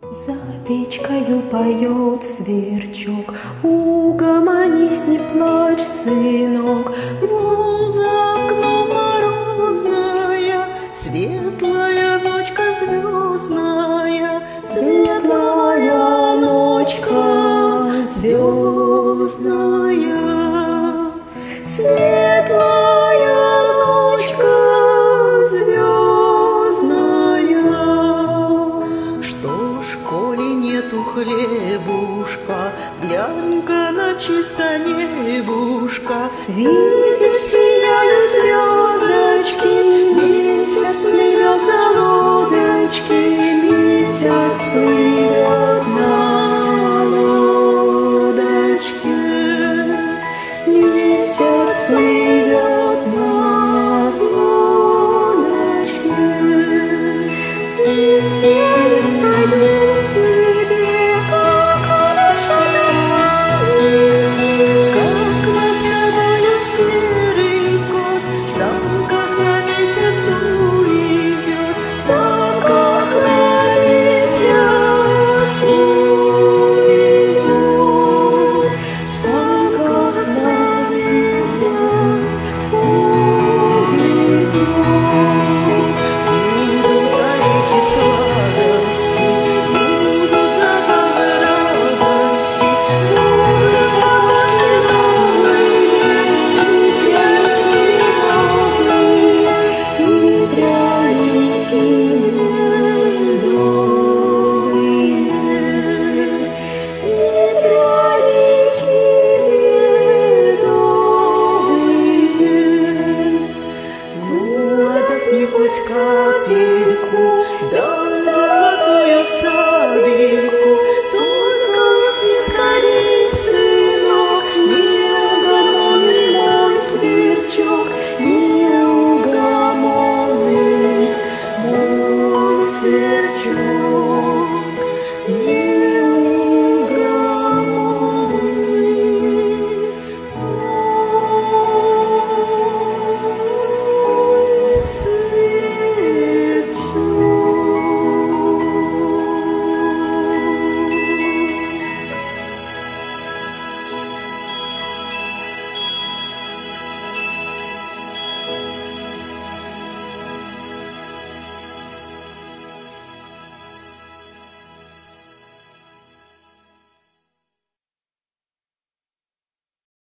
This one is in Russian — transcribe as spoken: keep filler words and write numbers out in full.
За печкою поет сверчок, угомонись, не плачь, сынок. Вон за окном морозная, светлая ночка звездная, светлая ночка звездная, светлая ночка звездная. Что ж, коли нету хлебушка, глянь-ка на чисто небушка. Видишь, сияют звездочки, месяц плывет на лодочке, месяц плывет на лодочке, месяц плывет на лодочке. Лист, лист,